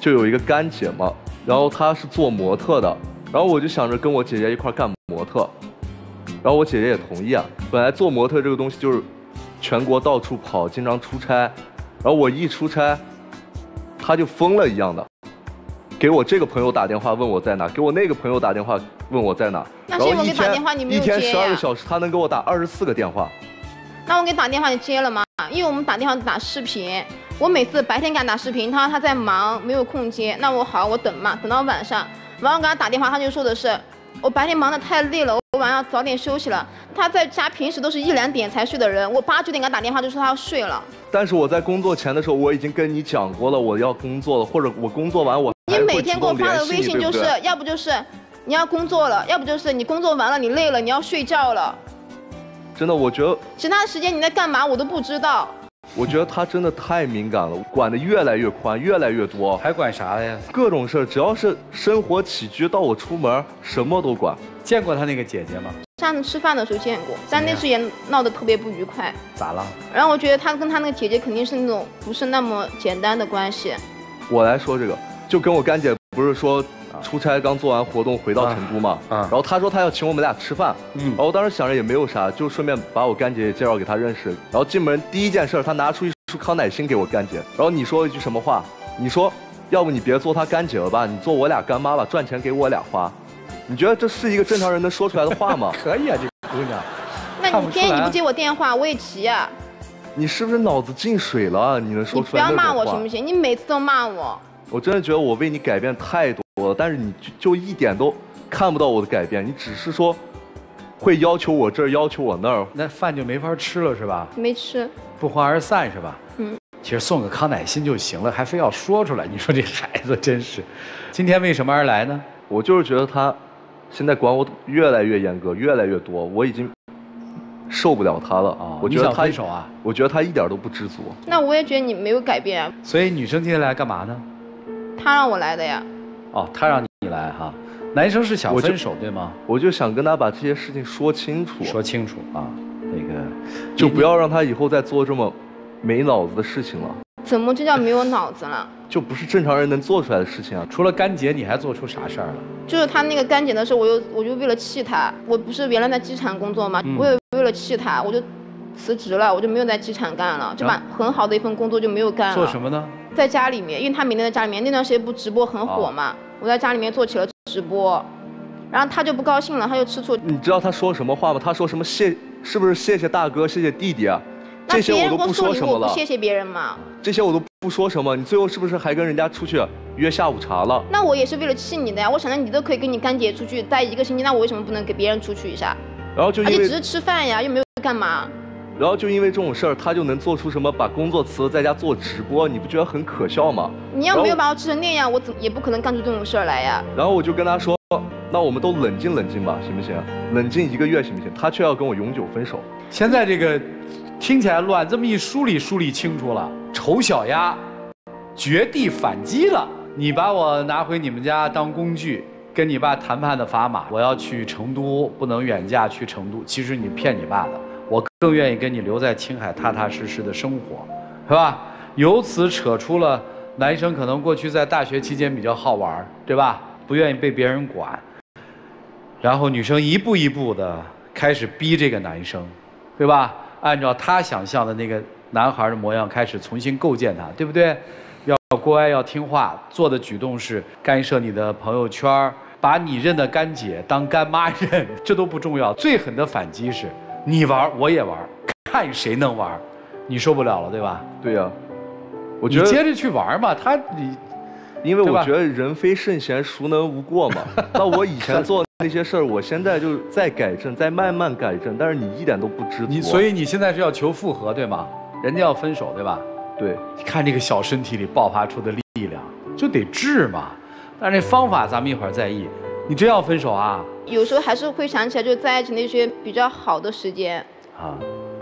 就有一个干姐嘛，然后她是做模特的，然后我就想着跟我姐姐一块干模特，然后我姐姐也同意啊。本来做模特这个东西就是全国到处跑，经常出差，然后我一出差，她就疯了一样的，给我这个朋友打电话问我在哪，给我那个朋友打电话问我在哪。 那是因为我给你打电话你没有接呀？ 一天十二个小时，她能给我打二十四个电话。 那我给你打电话你接了吗？因为我们打电话打视频，我每次白天给他打视频，他他在忙没有空接，那我好我等嘛，等到晚上，晚上给他打电话，他就说的是我白天忙得太累了，我晚上早点休息了。他在家平时都是一两点才睡的人，我八九点给他打电话就说他要睡了。 但是我在工作前的时候我已经跟你讲过了，我要工作了，或者我工作完我你每天给我发的微信就是， 对对要不就是你要工作了，要不就是你工作完了你累了你要睡觉了。 真的，我觉得其他时间你在干嘛我都不知道。 我觉得他真的太敏感了，管得越来越宽，越来越多。 还管啥了呀？ 各种事儿，只要是生活起居，到我出门什么都管。 见过他那个姐姐吗？ 上次吃饭的时候见过，但那次也闹得特别不愉快。 咋了？ 然后我觉得他跟他那个姐姐肯定是那种不是那么简单的关系。 我来说这个，就跟我干姐不是说出差刚做完活动回到成都嘛，啊啊、然后她说她要请我们俩吃饭，嗯，然后我当时想着也没有啥，就顺便把我干姐也介绍给她认识。然后进门第一件事，她拿出一束康乃馨给我干姐，然后你说了一句什么话？你说要不你别做她干姐了吧，你做我俩干妈吧，赚钱给我俩花。你觉得这是一个正常人能说出来的话吗？ 可以啊，这个姑娘。 那你天天你不接我电话，我也急啊。 你是不是脑子进水了？你能说出来那种话？ 你不要骂我行不行？你每次都骂我。 我真的觉得我为你改变太多了，但是你就就一点都看不到我的改变，你只是说会要求我这儿，要求我那儿， 那饭就没法吃了是吧？ 没吃， 不欢而散是吧？ 嗯， 其实送个康乃馨就行了，还非要说出来，你说这孩子真是。今天为什么而来呢？ 我就是觉得他现在管我越来越严格，越来越多，我已经受不了他了啊！我觉得他分手啊？ 我觉得他一点都不知足。 那我也觉得你没有改变啊。 所以女生今天来干嘛呢？ 他让我来的呀。 哦，他让你来哈。男生是想分手对吗？ 我就想跟他把这些事情说清楚。 说清楚啊，那个就不要让他以后再做这么没脑子的事情了。 怎么就叫没有脑子了？ 就不是正常人能做出来的事情啊！ 除了干姐，你还做出啥事儿了？ 就是他那个干姐的时候，我又我就为了气他，我不是原来在机场工作吗？嗯、我也为了气他，我就辞职了，我就没有在机场干了，就把很好的一份工作就没有干了。 做什么呢？ 在家里面，因为他每天在家里面，那段时间不直播很火嘛，哦、我在家里面做起了直播，然后他就不高兴了，他就吃醋。 你知道他说什么话吗？他说什么谢，是不是谢谢大哥，谢谢弟弟啊？这些我都不说什么了。 我不谢谢别人嘛。 这些我都不说什么，你最后是不是还跟人家出去约下午茶了？ 那我也是为了气你的呀！我想着你都可以跟你干姐出去待一个星期，那我为什么不能给别人出去一下？ 然后就因为而且只是吃饭呀，又没有干嘛。 然后就因为这种事儿，他就能做出什么把工作辞了在家做直播，你不觉得很可笑吗？ 你要没有把我气成那样，我怎么也不可能干出这种事儿来呀。 然后我就跟他说，那我们都冷静冷静吧，行不行？冷静一个月行不行？他却要跟我永久分手。 现在这个听起来乱，这么一梳理梳理清楚了，丑小鸭绝地反击了。你把我拿回你们家当工具，跟你爸谈判的砝码，我要去成都，不能远嫁去成都。其实你骗你爸的，我更愿意跟你留在青海踏踏实实的生活，是吧？由此扯出了男生可能过去在大学期间比较好玩，对吧？不愿意被别人管，然后女生一步一步的开始逼这个男生，对吧？按照他想象的那个男孩的模样开始重新构建他，对不对？要乖，要听话，做的举动是干涉你的朋友圈，把你认的干姐当干妈认，这都不重要。最狠的反击是你玩我也玩，看谁能玩，你受不了了，对吧？ 对呀、啊，我觉得你接着去玩嘛，他你， 因为我觉得人非圣贤，孰能无过嘛。那我以前做那些事儿，我现在就在改正，在慢慢改正，但是你一点都不知足。 你所以你现在是要求复合，对吗？人家要分手，对吧？ 对。 你看这个小身体里爆发出的力量，就得治嘛。但是这方法咱们一会儿再议。你真要分手啊？ 有时候还是会想起来，就在一起那些比较好的时间。 啊。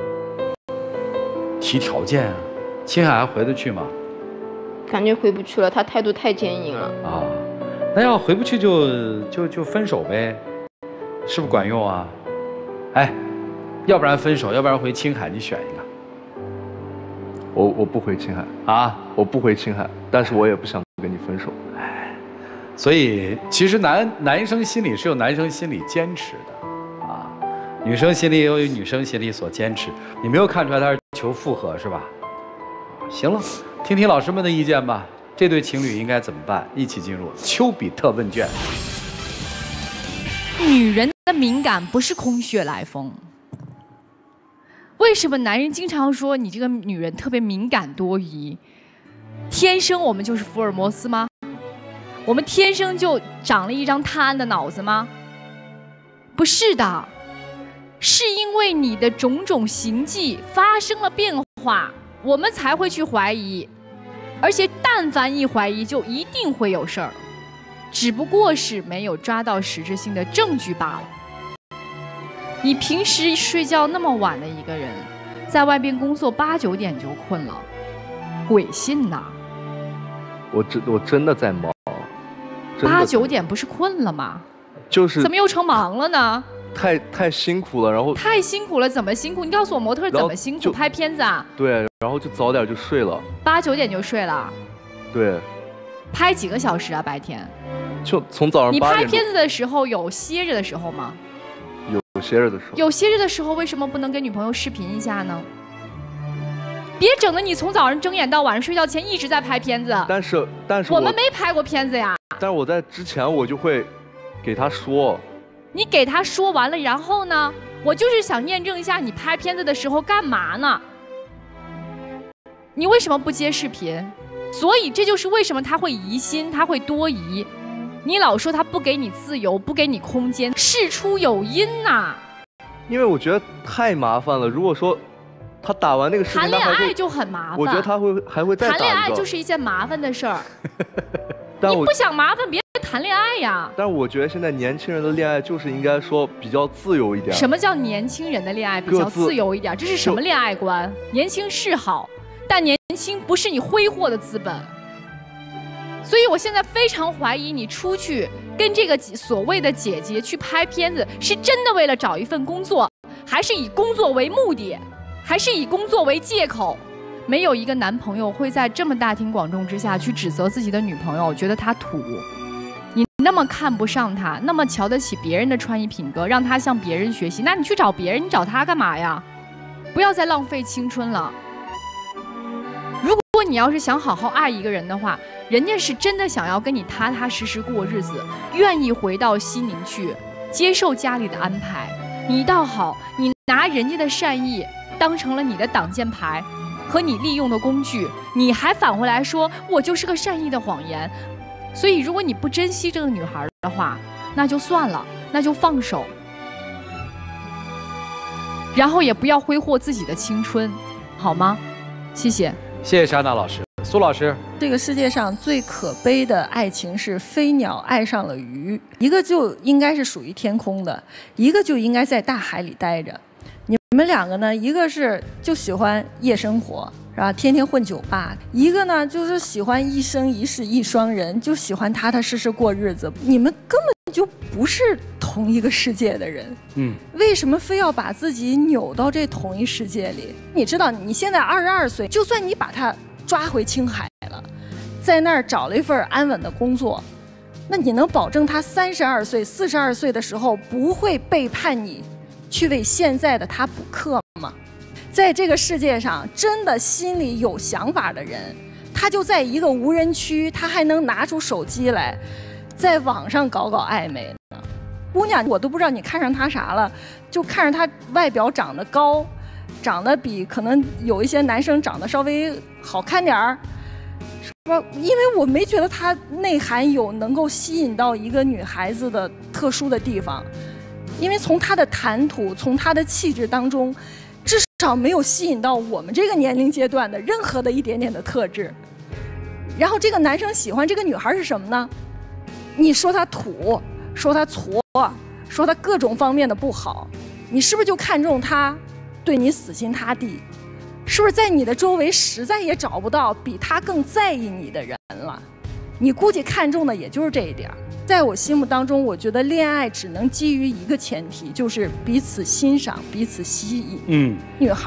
提条件啊？青海还回得去吗？ 感觉回不去了，他态度太坚硬了。 啊。那要回不去就就就分手呗，是不是管用啊？哎，要不然分手，要不然回青海，你选一个。 我我不会青海啊，我不会青海，但是我也不想跟你分手。 哎，所以其实男男生心里是有男生心里坚持的啊，女生心里也有女生心里所坚持。你没有看出来他是求复合是吧？行了，听听老师们的意见吧。这对情侣应该怎么办？一起进入丘比特问卷。 女人的敏感不是空穴来风。为什么男人经常说你这个女人特别敏感多疑？天生我们就是福尔摩斯吗？我们天生就长了一张探案的脑子吗？不是的，是因为你的种种行迹发生了变化，我们才会去怀疑。而且但凡一怀疑，就一定会有事儿，只不过是没有抓到实质性的证据罢了。你平时睡觉那么晚的一个人，在外边工作八九点就困了，鬼信呐！ 我真我真的在忙， 八九点不是困了吗？ 就是怎么又成忙了呢？ 太太辛苦了，然后太辛苦了，怎么辛苦？你告诉我模特怎么辛苦？拍片子啊？ 对，然后就早点就睡了， 八九点就睡了。 对。 拍几个小时啊？白天？ 就从早上你八点。 拍片子的时候有歇着的时候吗？ 有有歇着的时候。 有歇着的时候，为什么不能跟女朋友视频一下呢？别整的你从早上睁眼到晚上睡觉前一直在拍片子。 但是但是我们没拍过片子呀。 但是我在之前我就会给他说。 你给他说完了，然后呢？我就是想验证一下你拍片子的时候干嘛呢？你为什么不接视频？所以这就是为什么他会疑心，他会多疑。你老说他不给你自由，不给你空间，事出有因呐、啊。 因为我觉得太麻烦了。如果说他打完那个视频， 谈恋爱就很麻烦。 我觉得他会还会再打一个。 谈恋爱就是一件麻烦的事儿。你不想麻烦，别谈恋爱呀。 但是我觉得现在年轻人的恋爱就是应该说比较自由一点。 什么叫年轻人的恋爱比较自由一点？这是什么恋爱观？年轻是好，但年轻不是你挥霍的资本。所以我现在非常怀疑你出去跟这个所谓的姐姐去拍片子，是真的为了找一份工作，还是以工作为目的，还是以工作为借口？没有一个男朋友会在这么大庭广众之下去指责自己的女朋友，觉得她土。你那么看不上她，那么瞧得起别人的穿衣品格，让她向别人学习，那你去找别人，你找她干嘛呀？不要再浪费青春了。如果你要是想好好爱一个人的话，人家是真的想要跟你踏踏实实过日子，愿意回到西宁去接受家里的安排。你倒好，你拿人家的善意当成了你的挡箭牌和你利用的工具，你还返回来说我就是个善意的谎言。所以如果你不珍惜这个女孩的话，那就算了，那就放手，然后也不要挥霍自己的青春，好吗？谢谢。 谢谢莎娜老师。苏老师， 这个世界上最可悲的爱情是飞鸟爱上了鱼，一个就应该是属于天空的，一个就应该在大海里待着。你们两个呢，一个是就喜欢夜生活，是吧？天天混酒吧；一个呢就是喜欢一生一世一双人，就喜欢踏踏实实过日子。你们根本就不是同一个世界的人，嗯，为什么非要把自己扭到这同一世界里？你知道，你现在二十二岁，就算你把他抓回青海了，在那儿找了一份安稳的工作，那你能保证他三十二岁、四十二岁的时候不会背叛你，去为现在的他补课吗？在这个世界上，真的心里有想法的人，他就在一个无人区，他还能拿出手机来，在网上搞搞暧昧呢。姑娘，我都不知道你看上他啥了，就看上他外表长得高，长得比可能有一些男生长得稍微好看点儿，是吧？因为我没觉得他内涵有能够吸引到一个女孩子的特殊的地方，因为从他的谈吐，从他的气质当中，至少没有吸引到我们这个年龄阶段的任何的一点点的特质。然后这个男生喜欢这个女孩是什么呢？你说他土，说他矬，说他各种方面的不好，你是不是就看中他对你死心塌地？是不是在你的周围实在也找不到比他更在意你的人了？你估计看中的也就是这一点。在我心目当中，我觉得恋爱只能基于一个前提，就是彼此欣赏、彼此吸引。嗯，女孩啊，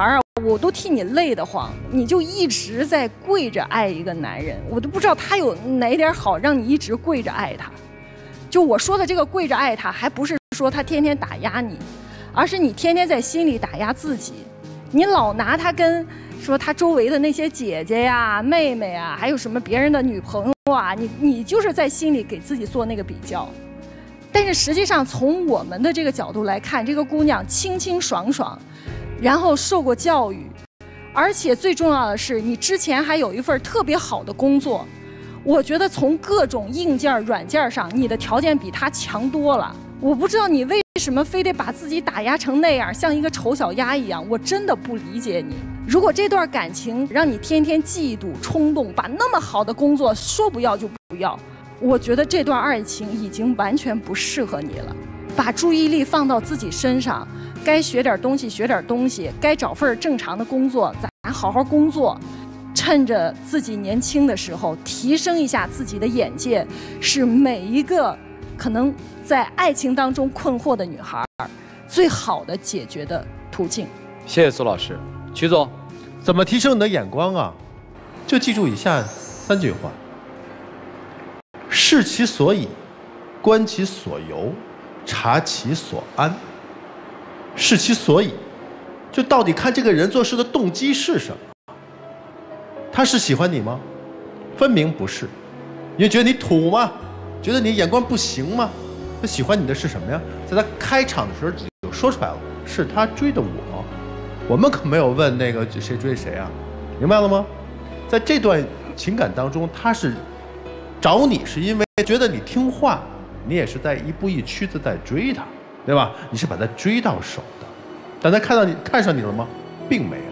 我都替你累得慌，你就一直在跪着爱一个男人，我都不知道他有哪点好让你一直跪着爱他。就我说的这个跪着爱他，还不是说他天天打压你，而是你天天在心里打压自己，你老拿他跟说他周围的那些姐姐呀、妹妹啊，还有什么别人的女朋友啊，你你就是在心里给自己做那个比较。但是实际上，从我们的这个角度来看，这个姑娘清清爽爽，然后受过教育，而且最重要的是，你之前还有一份特别好的工作。我觉得从各种硬件、软件上，你的条件比她强多了。我不知道你为什么非得把自己打压成那样，像一个丑小鸭一样，我真的不理解你。如果这段感情让你天天嫉妒、冲动，把那么好的工作说不要就不要，我觉得这段爱情已经完全不适合你了。把注意力放到自己身上，该学点东西学点东西，该找份正常的工作，咱好好工作。趁着自己年轻的时候，提升一下自己的眼界，是每一个可能在爱情当中困惑的女孩最好的解决的途径。 谢谢苏老师。曲总， 怎么提升你的眼光啊？就记住以下三句话：视其所以，观其所由，察其所安。视其所以，就到底看这个人做事的动机是什么？他是喜欢你吗？分明不是。因为觉得你土吗？觉得你眼光不行吗？他喜欢你的是什么呀？在他开场的时候就说出来了，是他追的我。我们可没有问那个谁追谁啊，明白了吗？在这段情感当中，他是找你是因为觉得你听话，你也是在一步一趋的在追他，对吧？你是把他追到手的，但他看到你看上你了吗？并没有。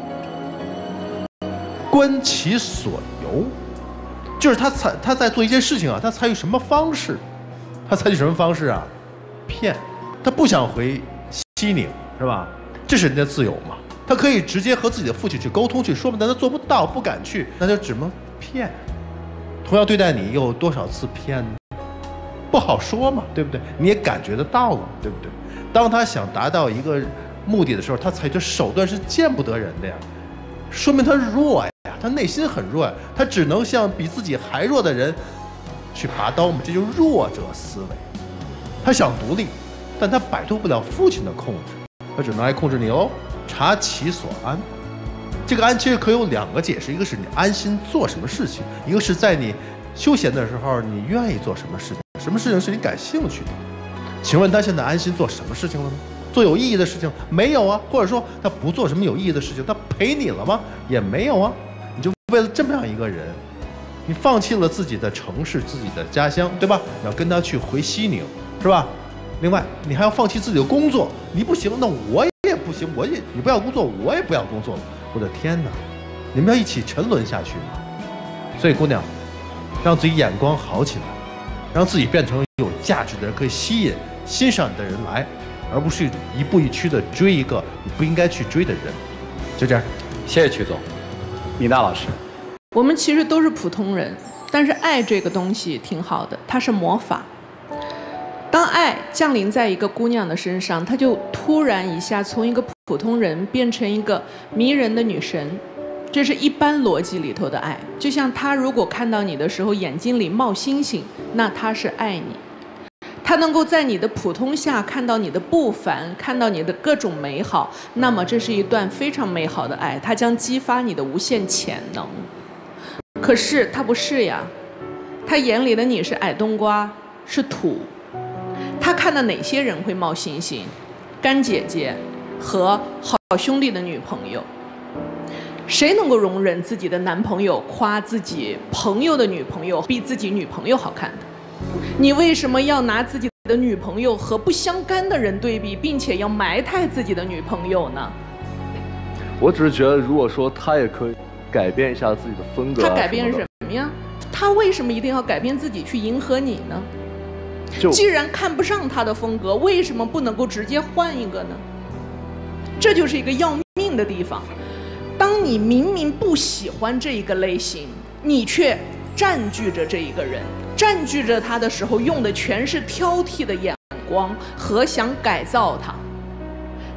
观其所由，就是他采他在做一件事情啊，他采取什么方式？他采取什么方式啊？骗，他不想回西宁，是吧？这是人家自由嘛，他可以直接和自己的父亲去沟通去说嘛，但他做不到，不敢去，那就只能骗。同样对待你，又有多少次骗呢？不好说嘛，对不对？你也感觉得到了，对不对？当他想达到一个目的的时候，他采取手段是见不得人的呀，说明他弱呀，他内心很弱呀，他只能向比自己还弱的人去拔刀嘛，这就是弱者思维。他想独立，但他摆脱不了父亲的控制。他只能来控制你哦，察其所安。这个安其实可有两个解释，一个是你安心做什么事情，一个是在你休闲的时候你愿意做什么事情，什么事情是你感兴趣的。请问他现在安心做什么事情了呢？做有意义的事情没有啊？或者说他不做什么有意义的事情，他陪你了吗？也没有啊。你就为了这么样一个人，你放弃了自己的城市、自己的家乡，对吧？要跟他去回西宁，是吧？另外，你还要放弃自己的工作，你不行，那我也不行，我也你不要工作，我也不要工作了。我的天哪，你们要一起沉沦下去吗？所以，姑娘，让自己眼光好起来，让自己变成有价值的人，可以吸引、欣赏你的人来，而不是一步一趋的追一个你不应该去追的人。就这样， 谢谢曲总。米娜老师， 我们其实都是普通人，但是爱这个东西挺好的，它是魔法。当爱降临在一个姑娘的身上，她就突然一下从一个普通人变成一个迷人的女神，这是一般逻辑里头的爱。就像她如果看到你的时候眼睛里冒星星，那她是爱你。她能够在你的普通下看到你的不凡，看到你的各种美好，那么这是一段非常美好的爱，它将激发你的无限潜能。可是她不是呀，她眼里的你是矮冬瓜，是土。他看到哪些人会冒星星？干姐姐和好兄弟的女朋友。谁能够容忍自己的男朋友夸自己朋友的女朋友比自己女朋友好看的？你为什么要拿自己的女朋友和不相干的人对比，并且要埋汰自己的女朋友呢？ 我只是觉得，如果说他也可以改变一下自己的风格、啊， 他改变什么呀？他为什么一定要改变自己去迎合你呢？既然看不上他的风格，为什么不能够直接换一个呢？这就是一个要命的地方。当你明明不喜欢这一个类型，你却占据着这一个人，占据着他的时候，用的全是挑剔的眼光和想改造他。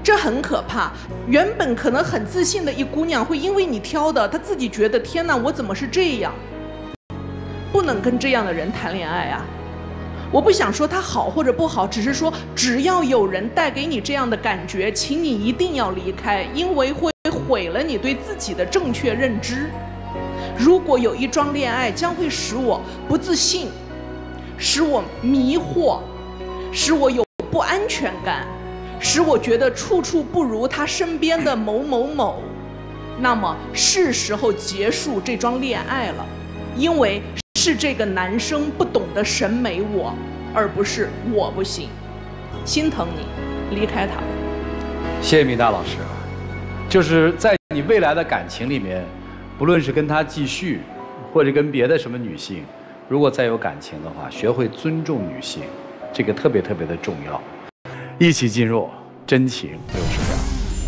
这很可怕。原本可能很自信的一姑娘，会因为你挑的，她自己觉得天哪，我怎么是这样？不能跟这样的人谈恋爱啊！我不想说他好或者不好，只是说只要有人带给你这样的感觉，请你一定要离开，因为会毁了你对自己的正确认知。如果有一桩恋爱将会使我不自信，使我迷惑，使我有不安全感，使我觉得处处不如他身边的某某某，那么是时候结束这桩恋爱了，因为是这个男生不懂得审美我，而不是我不行。心疼你，离开他。 谢谢米大老师。就是在你未来的感情里面，不论是跟他继续，或者跟别的什么女性，如果再有感情的话，学会尊重女性，这个特别特别的重要。一起进入真情六十秒。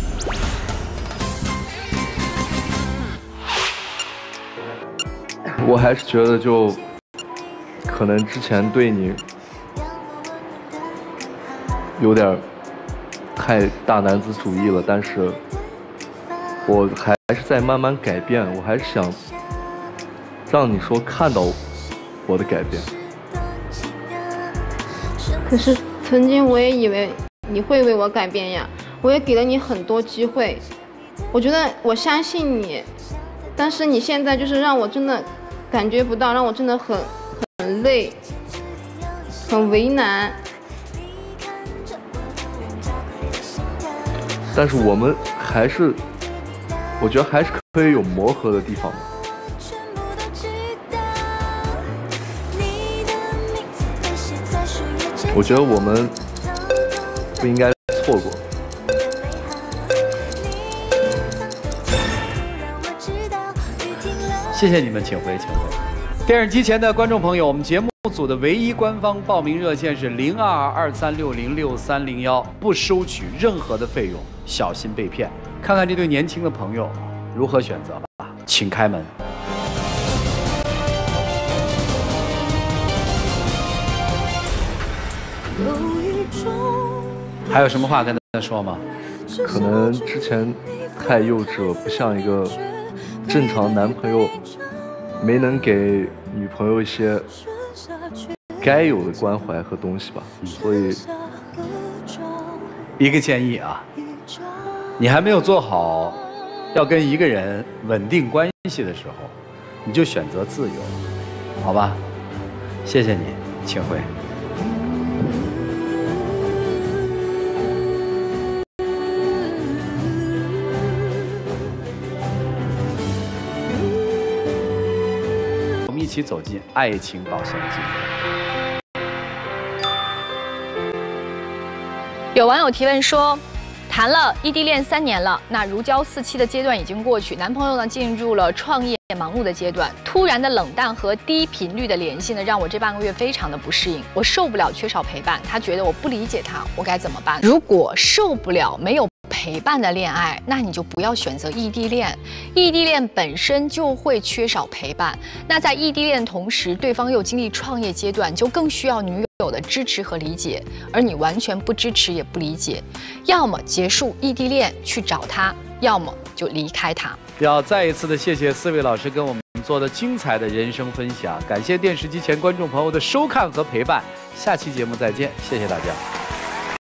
我还是觉得就可能之前对你有点太大男子主义了，但是我还是在慢慢改变，我还是想让你说看到我的改变。 可是曾经我也以为你会为我改变呀，我也给了你很多机会，我觉得我相信你，但是你现在就是让我真的感觉不到，让我真的很很累，很为难。 但是我们还是，我觉得还是可以有磨合的地方的。我觉得我们不应该错过。 谢谢你们，请回，请回。电视机前的观众朋友，我们节目组的唯一官方报名热线是零二二三六零六三零幺，不收取任何的费用，小心被骗。看看这对年轻的朋友如何选择吧，请开门。还有什么话跟他说吗？ 可能之前太幼稚了，不像一个正常男朋友，没能给女朋友一些该有的关怀和东西吧，所以一个建议啊，你还没有做好要跟一个人稳定关系的时候，你就选择自由，好吧？谢谢你，请回。一起走进爱情保鲜剂。 有网友提问说，谈了异地恋三年了，那如胶似漆的阶段已经过去，男朋友呢进入了创业忙碌的阶段，突然的冷淡和低频率的联系呢，让我这半个月非常的不适应，我受不了缺少陪伴，他觉得我不理解他，我该怎么办？如果受不了没有陪伴的恋爱，那你就不要选择异地恋。异地恋本身就会缺少陪伴，那在异地恋同时，对方又经历创业阶段，就更需要女友的支持和理解，而你完全不支持也不理解，要么结束异地恋去找他，要么就离开他。 要再一次的谢谢四位老师跟我们做的精彩的人生分享，感谢电视机前观众朋友的收看和陪伴，下期节目再见，谢谢大家。